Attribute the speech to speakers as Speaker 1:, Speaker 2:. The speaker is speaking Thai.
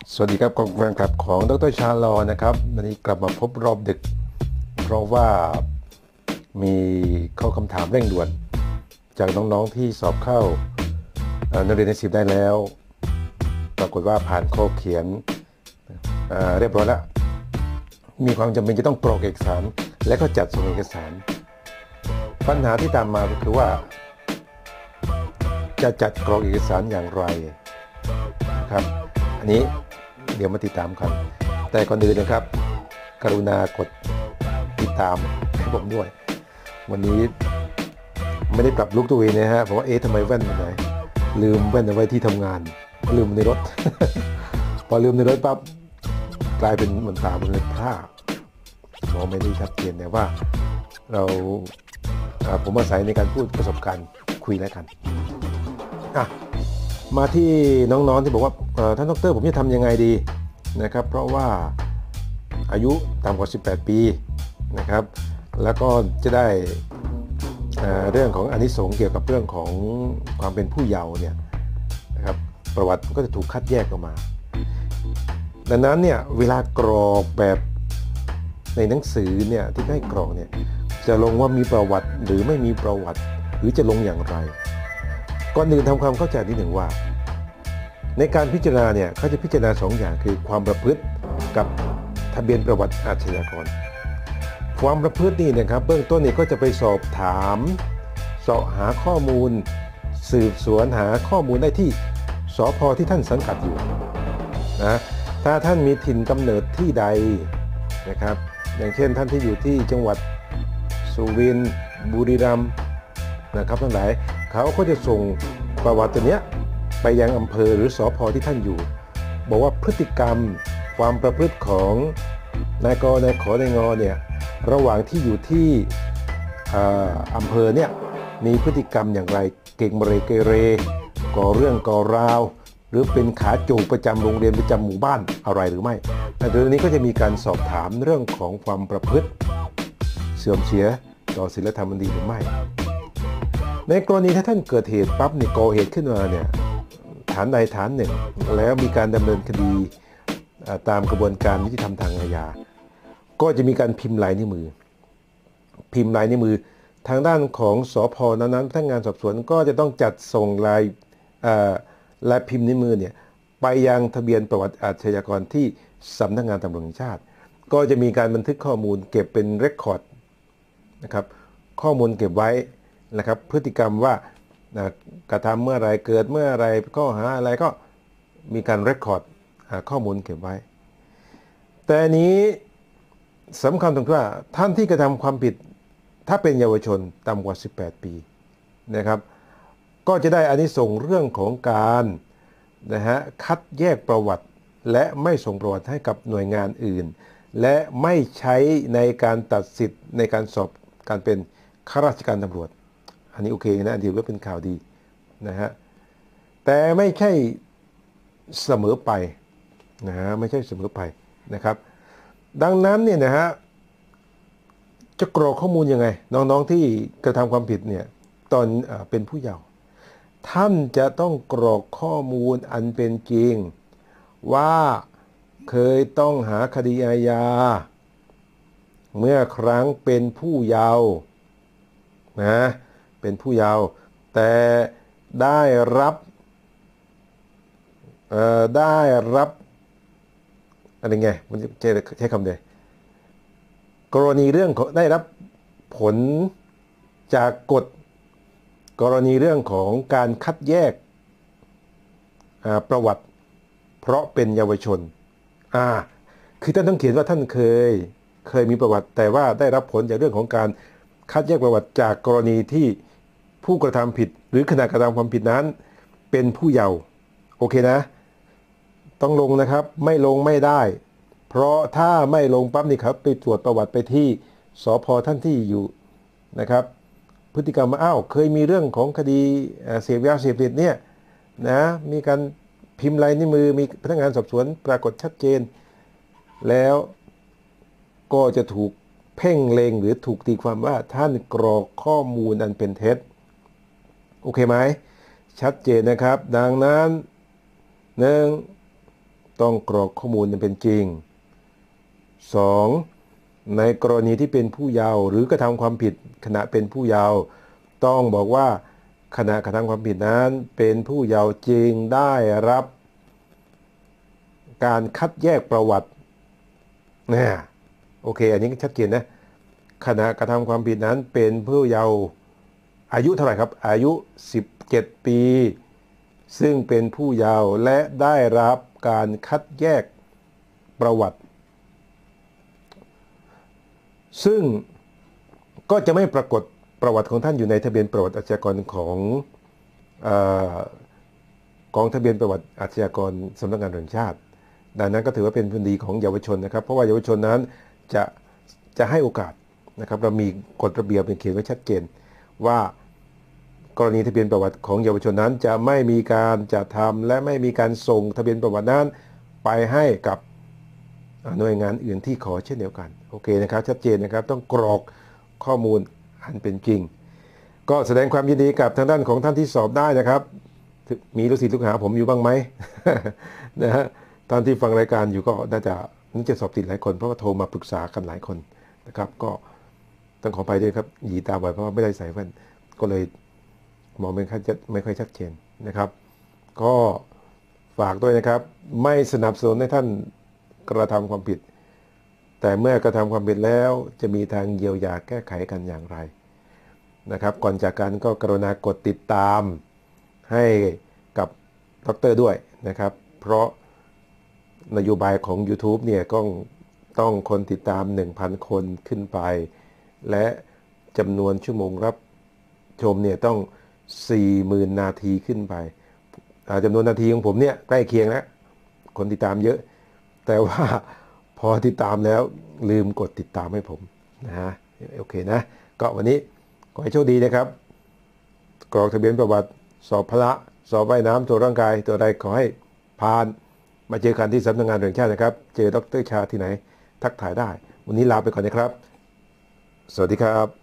Speaker 1: สวัสดีครับแฟนคลับของดรชาลอนะครับวันนี้กลับมาพบรอบดึกเพราะว่ามีข้อคำถามเร่งด่วนจากน้องๆที่สอบเข้านักเรียนใน10ได้แล้วปรากฏว่าผ่านข้อเขียนเรียบร้อยแล้วมีความจำเป็นจะต้องกรอกเอกสารและก็จัดส่งเอกสารปัญหาที่ตามมาก็คือว่าจะจัดกรอกเอกสารอย่างไรนะครับอันนี้เดี๋ยวมาติดตามกันแต่ก่อนอื่นนะครับกรุณากดติดตามให้ผมด้วยวันนี้ไม่ได้ปรับลุคตัวเองนะฮะเพราะว่าทำไมแว่นไปไหนลืมแว่นเอาไว้ที่ทำงานลืมในรถ พอลืมในรถปั๊บกลายเป็นเหมือนตามันเลยพร่ามองไม่ได้ชัดเจนแต่ว่าผมอาศัยในการพูดประสบการณ์คุยแล้วกันมาที่น้องๆที่บอกว่าท่านดร.ผมจะทำยังไงดีนะครับเพราะว่าอายุต่ำกว่า18ปีนะครับแล้วก็จะได้เรื่องของอานิสงส์เกี่ยวกับเรื่องของความเป็นผู้เยาว์เนี่ยนะครับประวัติก็จะถูกคัดแยกออกมาดังนั้นเนี่ยเวลากรอกแบบในหนังสือเนี่ยที่ให้กรอกเนี่ยจะลงว่ามีประวัติหรือไม่มีประวัติหรือจะลงอย่างไรก่อนอื่นทำความเข้าใจนิดหนึ่งว่าในการพิจารณาเนี่ยเขาจะพิจารณา2อย่างคือความประพฤติกับทะเบียนประวัติอาชญากรความประพฤตินี่นะครับเบื้องต้นเนี่ยก็จะไปสอบถามเสาะหาข้อมูลสืบสวนหาข้อมูลได้ที่สภ.ที่ท่านสังกัดอยู่นะถ้าท่านมีถิ่นกำเนิดที่ใดนะครับอย่างเช่นท่านที่อยู่ที่จังหวัดสุรินทร์บุรีรัมย์นะครับทั้งหลายเขาก็จะส่งประวัติตัวเนี้ยไปยังอำเภอหรือสภ.ที่ท่านอยู่บอกว่าพฤติกรรมความประพฤติของนายกนายขอนายงเนี่ยระหว่างที่อยู่ที่อำเภอเนี่ยมีพฤติกรรมอย่างไรเก่งเกเรก่อเรื่องก่อราวหรือเป็นขาจูงประจำโรงเรียนประจำหมู่บ้านอะไรหรือไม่แต่เรื่องนี้ก็จะมีการสอบถามเรื่องของความประพฤติเสื่อมเสียต่อศีลธรรมอันดีหรือไม่ในกรณีถ้าท่านเกิดเหตุปั๊บเนี่ยก่อเหตุขึ้นมาเนี่ยฐานใดฐานหนึ่งแล้วมีการดำเนินคดีตามกระบวนการยุติธรรมทางอาญาก็จะมีการพิมพ์ลายนิ้วมือทางด้านของสภ.นั้นพนักงานสอบสวนก็จะต้องจัดส่งลายพิมพ์นิ้วมือเนี่ยไปยังทะเบียนประวัติอาชญากรที่สำนักงานตำรวจแห่งชาติก็จะมีการบันทึกข้อมูลเก็บเป็นเรคคอร์ดนะครับข้อมูลเก็บไว้นะครับพฤติกรรมว่ากระทำเมื่อไรเกิดเมื่อไรข้อหาอะไรก็มีการเรคคอร์ดข้อมูลเก็บไว้แต่นี้สำคัญตรงที่ว่าท่านที่กระทำความผิดถ้าเป็นเยาวชนต่ำกว่า18ปีนะครับก็จะได้อานิสงส์เรื่องของการคัดแยกประวัติและไม่ส่งประวัติให้กับหน่วยงานอื่นและไม่ใช้ในการตัดสิทธิ์ในการสอบการเป็นข้าราชการตำรวจอันนี้โอเคนะถือว่าเป็นข่าวดีนะฮะแต่ไม่ใช่เสมอไปไม่ใช่เสมอไปนะครับดังนั้นเนี่ยนะฮะจะกรอกข้อมูลยังไงน้องๆที่กระทำความผิดเนี่ยตอนเป็นผู้เยาว์ท่านจะต้องกรอกข้อมูลอันเป็นจริงว่าเคยต้องหาคดีอาญาเมื่อครั้งเป็นผู้เยาว์นะเป็นผู้เยาว์แต่ได้รับอะไรไงมันจะใช้คำใดกรณีเรื่องของได้รับผลจากกรณีเรื่องของการคัดแยกประวัติเพราะเป็นเยาวชนคือท่านต้องเขียนว่าท่านเคยมีประวัติแต่ว่าได้รับผลจากเรื่องของการคัดแยกประวัติจากกรณีที่ผู้กระทำผิดหรือขณะกระทำความผิดนั้นเป็นผู้เยาว์โอเคนะต้องลงนะครับไม่ลงไม่ได้เพราะถ้าไม่ลงปั๊บนี่ครับไปตรวจประวัติไปที่สภ.ท่านที่อยู่นะครับพฤติกรรมเคยมีเรื่องของคดีเสพยาเสพติดเนี่ยนะมีการพิมพ์ลายนิ้วมือมีพนักงานสอบสวนปรากฏชัดเจนแล้วก็จะถูกเพ่งเล็งหรือถูกตีความว่าท่านกรอกข้อมูลอันเป็นเท็จโอเคไหมชัดเจนนะครับดังนั้น1 ต้องกรอกข้อมูลเป็นจริง 2. ในกรณีที่เป็นผู้เยาว์หรือกระทำความผิดขณะเป็นผู้เยาว์ต้องบอกว่าขณะกระทำความผิดนั้นเป็นผู้เยาว์จริงได้รับการคัดแยกประวัติเนี่ยโอเคอันนี้ชัดเจนนะขณะกระทำความผิดนั้นเป็นผู้เยาว์อายุเท่าไหร่ครับอายุ17 ปีซึ่งเป็นผู้เยาว์และได้รับการคัดแยกประวัติซึ่งก็จะไม่ปรากฏประวัติของท่านอยู่ในทะเบียนประวัติอาชญากรของกองทะเบียนประวัติอาชญากรสำนักงานตำรวจแห่งชาติดังนั้นก็ถือว่าเป็นผลดีของเยาวชนนะครับเพราะว่าเยาวชนนั้นจะให้โอกาสนะครับเรามีกฎระเบียบเขียนไว้ชัดเจนว่ากรณีทะเบียนประวัติของเยาวชนนั้นจะไม่มีการจัดทำและไม่มีการส่งทะเบียนประวัตินั้นไปให้กับหน่วยงานอื่นที่ขอเช่นเดียวกันโอเคนะครับชัดเจนนะครับต้องกรอกข้อมูลอันเป็นจริงก็แสดงความยินดีกับทางด้านของท่านที่สอบได้นะครับมีลูกศิษย์ลูกหาผมอยู่บ้างไหม นะฮะท่านที่ฟังรายการอยู่ก็น่าจะสอบติดหลายคนเพราะว่าโทรมาปรึกษากันหลายคนนะครับก็ต้องขออภัยด้วยครับหยีตาบ่อยเพราะว่าไม่ได้ใส่แว่นก็เลยมองไม่ค่อยชัดเจนนะครับก็ฝากด้วยนะครับไม่สนับสนุนให้ท่านกระทำความผิดแต่เมื่อกระทำความผิดแล้วจะมีทางเยียวยาแก้ไขกันอย่างไรนะครับก่อนจากกันก็กรุณากดติดตามให้กับดร.ด้วยนะครับเพราะนโยบายของ YouTube เนี่ยก็ต้องคนติดตาม 1,000 คนขึ้นไปและจำนวนชั่วโมงรับชมเนี่ยต้อง 40,000 นาทีขึ้นไปจำนวนนาทีของผมเนี่ยใกล้เคียงแล้วคนติดตามเยอะแต่ว่าพอติดตามแล้วลืมกดติดตามให้ผมนะฮะโอเคนะก็วันนี้ขอให้โชคดีนะครับกรอกทะเบียนประวัติสอบพละสอบว่ายน้ำตัวร่างกายตัวใดขอให้ผ่านมาเจอกันที่สำนักงานตำรวจแห่งชาตินะครับเจอดร.ชาที่ไหนทักทายได้วันนี้ลาไปก่อนนะครับสวัสดีครับ